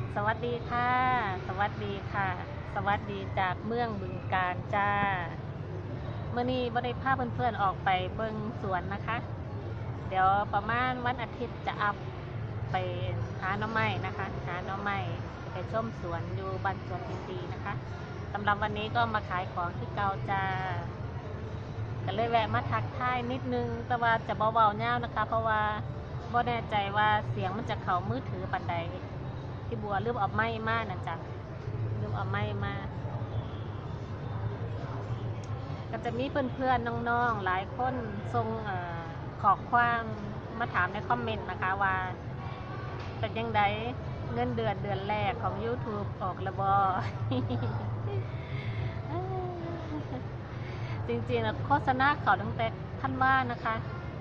สวัสดีค่ะ สวัสดีค่ะ สวัสดีจากเมืองบึงกาฬจ้าเมื่อนี้บ่ได้พาเพื่อนๆออกไปเบิ่งสวนนะคะ เดี๋ยวประมาณวันอาทิตย์จะอัพไปหาหน่อไม้นะคะ หาหน่อไม้ไปชมสวนอยู่บ้านสวนดีๆนะคะสำหรับวันนี้ก็มาขายของที่เก่าจ้าก็เลยแวะมาทักทายนิดนึง แต่ว่าจะเบาๆเงานะคะ เพราะว่าบ่แน่ใจว่าเสียงมันจะเข้ามือถือปันใดที่บัวลืมเอาไม้มานะจ๊ะลืมเอาไม้มาก็จะมีเพื่อนๆน้องๆหลายคนส่งขอความมาถามในคอมเมนต์นะคะว่าเป็นยังไงเงินเดือนแรกของ YouTube ออกระบอ จริงๆนะโฆษณาเขาตั้งแต่ท่านว่านะคะ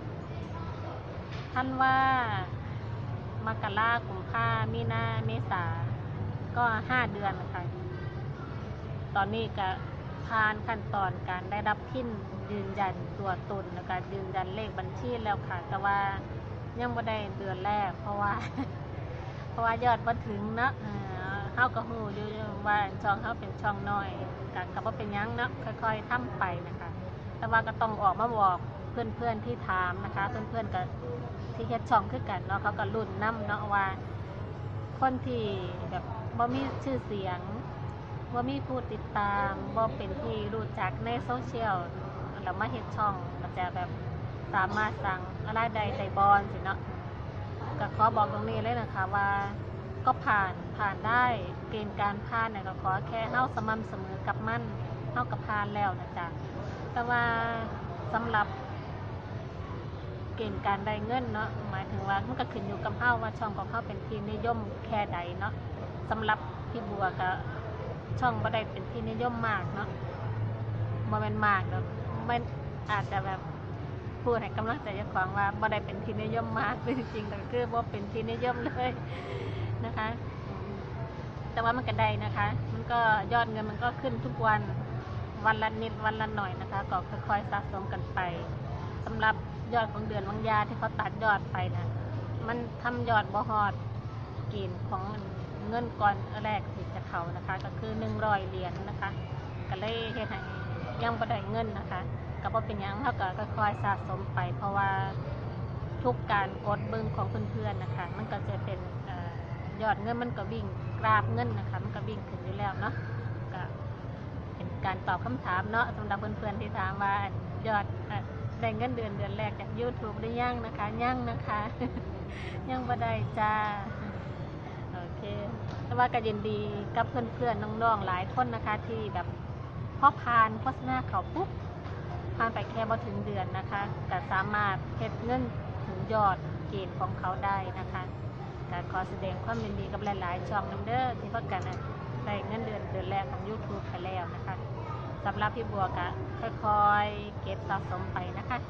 ท่านว่ามกราคมกุมภามีนาเมษาก็5 เดือนนะคะตอนนี้ก็ผ่านขั้นตอนการได้รับพินยืนยันตัวตนและการยืนยันเลขบัญชีแล้วค่ะแต่ว่ายังไม่ได้เดือนแรกเพราะว่า ยอดมาถึงเนาะเข้ากับหูอยู่ว่าช่องเขาเป็นช่องน้อยกับว่าเป็นยังเนาะค่อยๆทำไปนะคะแต่ว่าก็ต้องออกมาบอกเพื่อนๆที่ถามนะคะเพื่อนๆกับที่เฮ็ดช่องคือกันเนาะเขาก็รุ่นน้ำเนาะว่าคนที่แบบบ่มีชื่อเสียงบ่มีผู้ติดตามบ่เป็นที่รู้จักในโซเชียลแล้วมาเฮ็ดช่องก็จะแบบสามารถสั่งรายได้บอลสิเนาะก็ขอบอกตรงนี้เลยนะคะว่าก็ผ่านได้เกณฑ์การผ่านเนี่ยก็ขอแค่เฮาสม่ำเสมอกับมันเฮากับผ่านแล้วนะจ๊ะแต่ว่าสำหรับเกณฑ์การได้เงินเนาะหมายถึงว่ามันก็ขึ้นอยู่กับเฮาว่าช่องของเฮาเป็นที่นิยมแค่ใดเนาะสำหรับพี่บัวก็ช่องบ่ได้เป็นที่นิยมมากเนาะบ่แม่นมากเนาะมันอาจจะแบบพูดให้กำลังใจเจ้าของว่าบ่ได้เป็นที่นิยมมากจริงๆแต่คือบ่เป็นที่นิยมเลยนะคะแต่ว่ามันก็ได้นะคะมันก็ยอดเงินมันก็ขึ้นทุกวันละนิดวันละหน่อยนะคะก็ค่อยๆสะสมกันไปสำหรับยอดของเดือนบางยาที่เขาตัดยอดไปนะมันทำยอดบ่ฮอดเกณฑ์ของเงินก่อนแรกที่จะเข้านะคะก็คือ100 เหรียญนะคะก็เลยเฮ็ดให้ยังบ่ได้เงินนะคะก็บ่เป็นหยังเฮาก็ค่อยๆสะสมไปเพราะว่าทุกการกดเบิ่งของเพื่อนๆนะคะมันก็จะเป็นยอดเงินมันก็วิ่งกราฟเงินนะคะมันก็วิ่งขึ้นอยู่แล้วเนาะก็เป็นการตอบคำถามเนาะสำหรับเพื่อนๆที่ถามว่ายอดได้เงินเดือนแรกจาก YouTube ได้ยังนะคะยังนะคะ ยังบ่ได้จ้าโอเคแต่ว่าก็ยินดีกับเพื่อนๆน้องๆหลายคนนะคะที่แบบพอผ่านโฆษณาเขาปุ๊บผ่านไปแค่บ่ถึงเดือนนะคะก็สามารถเฮ็ดเงินถึงยอดเกณฑ์ของเขาได้นะคะก็ขอแสดงความยินดีกับหลายๆช่องนำเด้อที่ประกันได้เงินเดือนแรกของ YouTube ไปแล้วนะคะสำหรับพี่บัวก็ค่อยๆเก็บสะสมไปนะคะ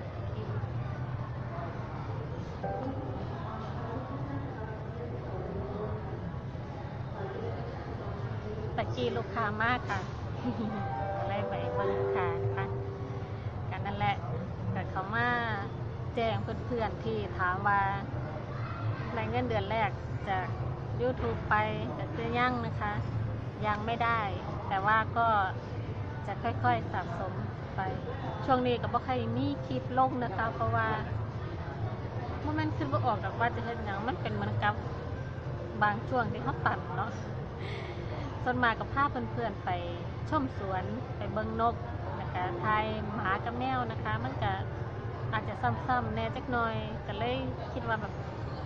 ตะกี้ลูกค้ามากค่ะ อะไรไปเบิ่งลูกค้านะคะกันนั่นแหละแต่เขามาแจ้งเพื่อนๆที่ถามว่าในเงินเดือนแรกจาก YouTube ไปแต่คือยังนะคะยังไม่ได้แต่ว่าก็จะค่อยๆสะสมไปช่วงนี้ก็บ่ค่อยมีคลิปลงนะคะเพราะว่ามันคิดว่าออกจากว่าจะเห็นอย่างมันเป็นเหมือนกับบางช่วงที่เขาตัดเนาะส่วนมากกับพาเพื่อนๆไปชมสวนไปเบิ่งนกนะคะทายหมากับแมวนะคะมันก็อาจจะซ้ำๆแน่จักหน่อยก็เลยคิดว่าแบบ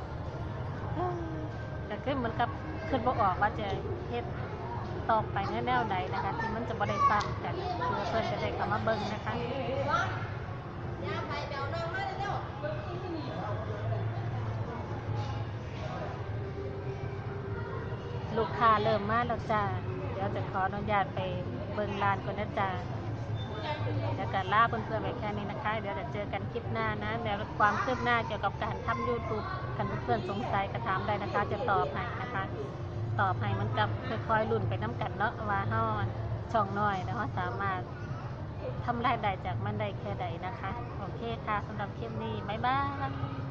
แต่คือเหมือนกับคิดว่าออกว่าจะเฮ็ดต่อไปแนวใดนะคะที่มันจะบ่ได้ซ้ำกันเพื่อนจะได้เข้ามาเบิ่งนะคะลูกค้าเริ่มมาแล้วจ้าเดี๋ยวจะขออนุญาตไปเบิ่งร้านก่อนนะจ้าแล้วก็ลาเพื่อนๆไปแค่นี้นะคะเดี๋ยวจะเจอกันคลิปหน้านะเดี๋ยวความคืบหน้าเกี่ยวกับการทำ YouTube กันเพื่อนๆสงสัยกระถามได้นะคะจะตอบให้นะคะตอบให้มันกับค่อยๆลุ่นไปน้ำกันเนาะว่าเฮาช่องน้อยแล้วเฮาสามารถทำรายได้จากมันได้แค่ใดนะคะโอเคค่ะสำหรับคลิปนี้บ๊ายบาย